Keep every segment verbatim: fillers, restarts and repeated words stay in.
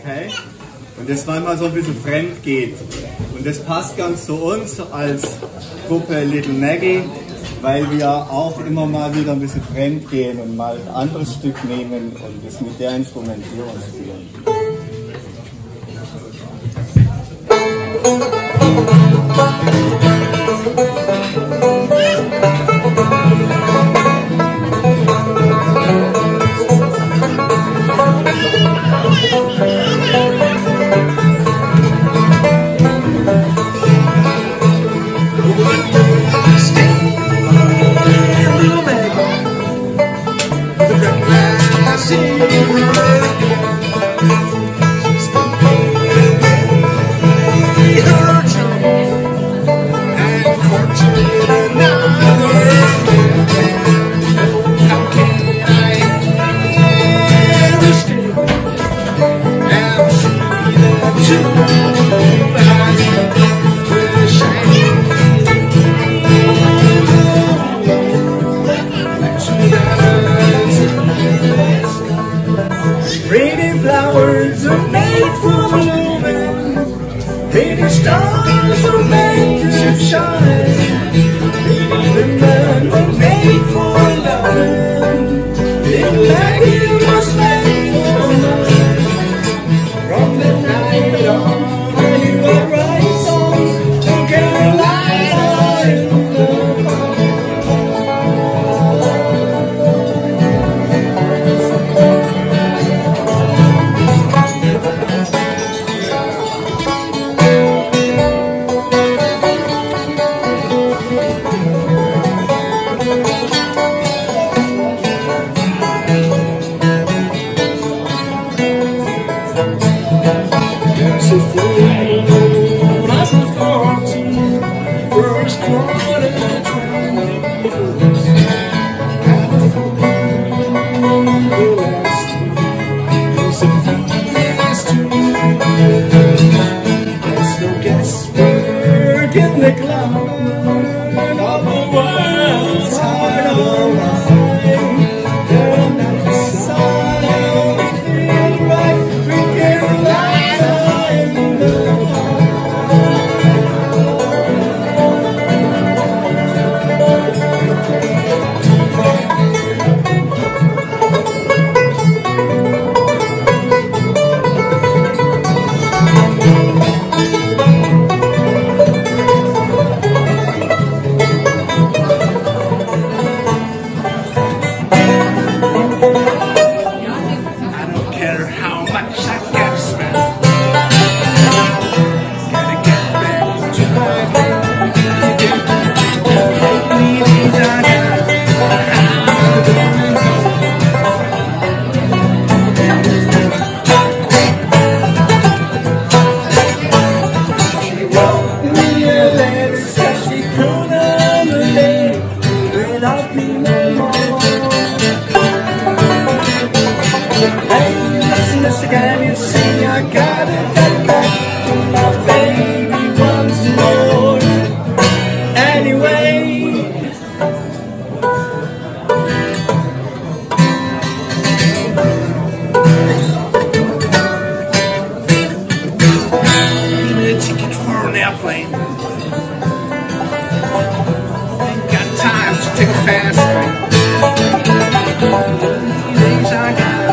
Okay? Und das manchmal so ein bisschen fremd geht. Und das passt ganz zu uns als Gruppe Little Maggie, weil wir auch immer mal wieder ein bisschen fremd gehen und mal ein anderes Stück nehmen und das mit der Instrumentierung spielen. Pretty flowers are made for blooming, pretty stars are made to shine, pretty women were made for loving, little Maggie was made for mine. From the night on, I hear a bright song from Carolina in the fall. In the cloud of the world's heart of a line, the night sun will feel right, we can lie in the can you see I gotta get back to my baby once more. Anyway, give me a ticket for an airplane. Ain't got time to take a fast train. Things I got.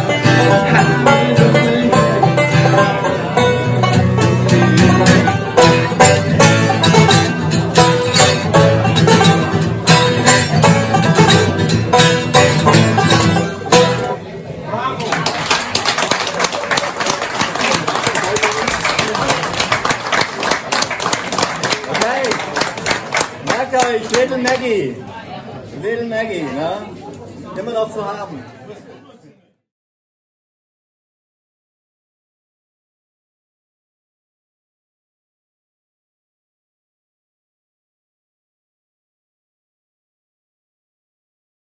Little Maggie, Little Maggie, ne? Immer noch zu haben.